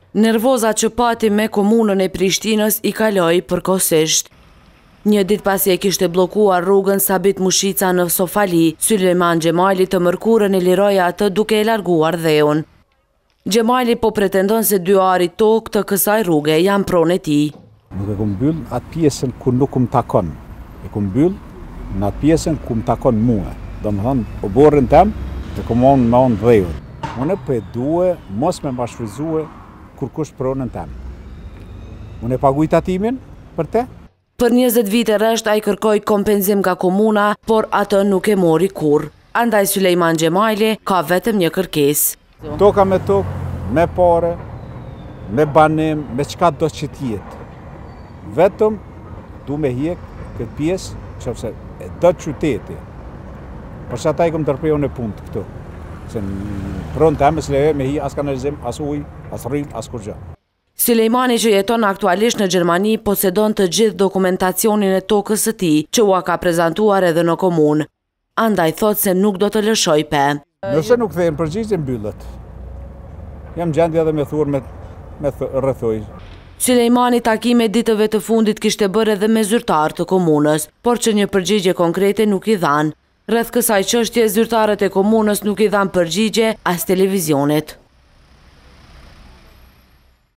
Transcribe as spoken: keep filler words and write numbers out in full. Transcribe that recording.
Nervoza që pati me komunën e Prishtinës i kaloi përkohësisht. Një ditë pasi e kishte bllokuar rrugën Sabit Mushica në Sofali, Sulejman Xhemali të mërkurën e liroi atë duke e larguar dheun. Xhemali po pretendon se dy ari tokë të kësaj rruge janë pronë e tij. Nuk e kom mbyll atë pjesën ku nuk më takon. E kom mbyll në atë pjesën ku më takon mua. Domethënë, oborrin tem e kom on me on dheun. Unë po e dua mos me bashkëzue kur kush pronën tem. Unë e paguaj tatimin për te. Për njëzet vite rresht ai kërkoi kompenzim nga komuna, por atë nuk e mori kurrë. Andaj Sulejman Xhemali ka vetëm një kërkesë. Toka me tokë, me pare, me banim, me çka do që tjetë. Vetëm du me hjek këtë pjesë që e do qyteti. Për që ata i këm tërpejo në punë të këtu. Se në pronë të emës leje me hi as kanalizim, as uj, as rrim, as kur gjë. Sulejmani që jeton aktualisht në Gjermani posedon të gjithë dokumentacionin e tokës së tij, që ua ka prezantuar edhe në komunë. Andaj thot se nuk do të lëshoj pe. Nëse nuk thejnë përgjigje mbyllet. Jam gjendje edhe me thurë me, me rrethoj. Sulejmani takime ditëve të fundit kishte bërë edhe me zyrtar të komunës, por që një përgjigje konkrete nuk i dhanë. Rreth kësaj çështje zyrtarët e komunës nuk i dhanë përgjigje as televizionit.